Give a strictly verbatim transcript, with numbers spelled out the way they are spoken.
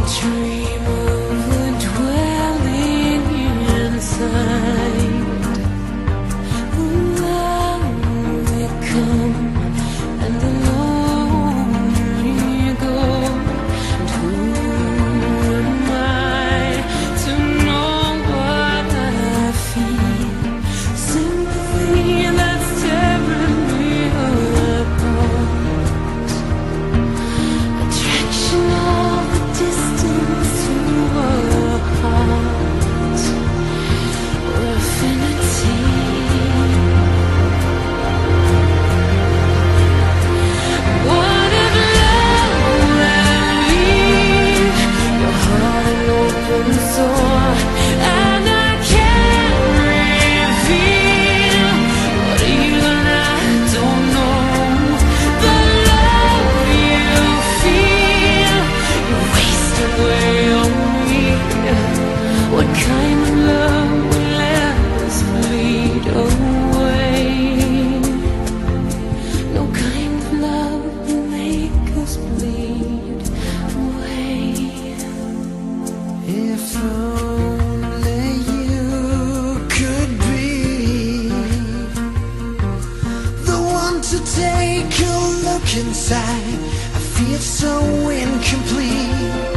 dream of a dwelling inside. Alone we come, and alone we go. And who am I to know what I feel? Sympathy that's tearing me apart. Attraction of the distance to a heart, or affinity. What if love will leave your heart an open sore, and I can't reveal what even I don't know? The love you feel, you waste away on me. What kind of love will let us bleed away? No kind of love will make us bleed away. If only you could be the one to take a look inside. I feel so incomplete.